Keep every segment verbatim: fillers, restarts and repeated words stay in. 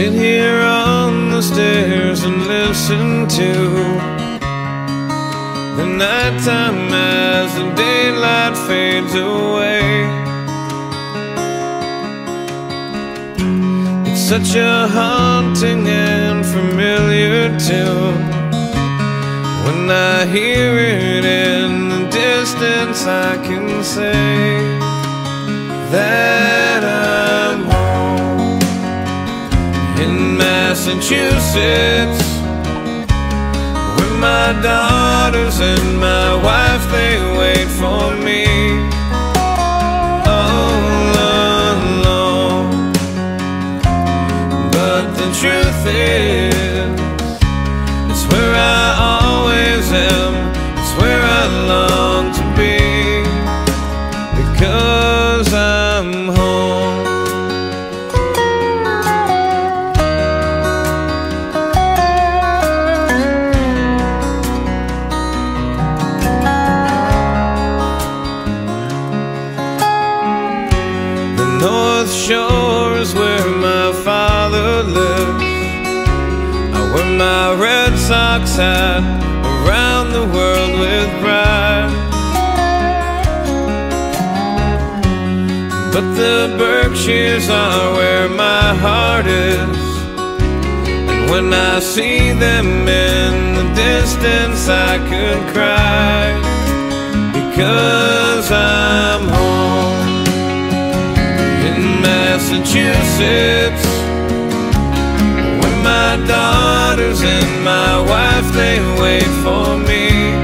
sit here on the stairs and listen to the nighttime as the daylight fades away. It's such a haunting and familiar tune. When I hear it in the distance, I can say that I'm home in Massachusetts, where my daughters and my wife, they wait for me all alone. But the truth is, it's where I always am, it's where I long to be, because I'm home. The North Shore is where my father lives. I wear my Red Sox hat around the world with pride. But the Berkshires are where my heart is, and when I see them in the distance, I could cry, because I'm home in Massachusetts, where my daughters and my wife, they wait for me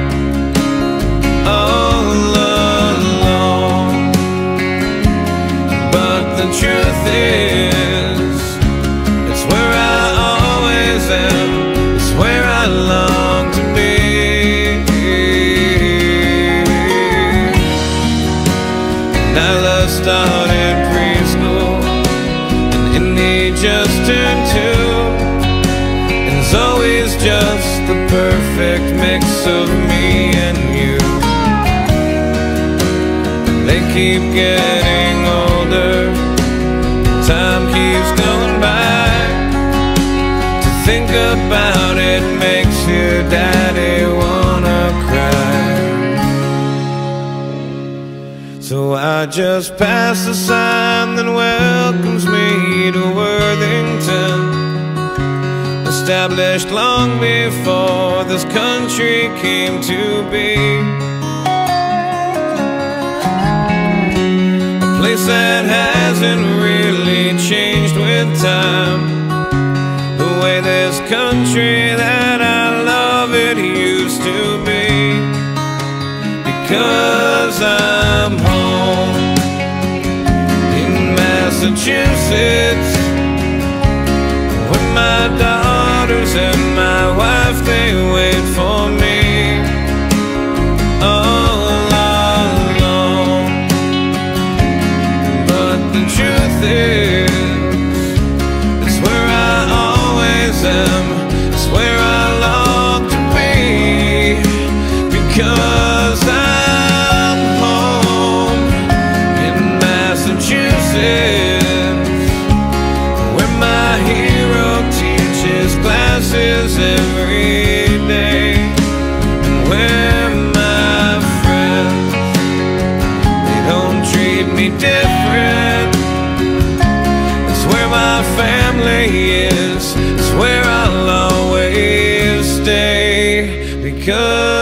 all alone. But the truth is, it's where I always am, it's where I long to be. And Nyla started preschool, and Indy just turned two, and Zoe's just the perfect mix of me and you. They keep getting older, time keeps going by. To think about it makes your daddy wanna cry. So I just passed the sign that welcomes me to Worthington, established long before this country came to be. A place that hasn't really changed with time, the way this country that I love it used to be, because I'm home in Massachusetts, where my daughters and my wife, they wait for me all alone. But the truth is, it's where I always am, it's where I long to be, because I'm home in Massachusetts, where my hero teaches classes every day, and where my friends, they don't treat me different. It's where my family is, it's where I'll always stay, because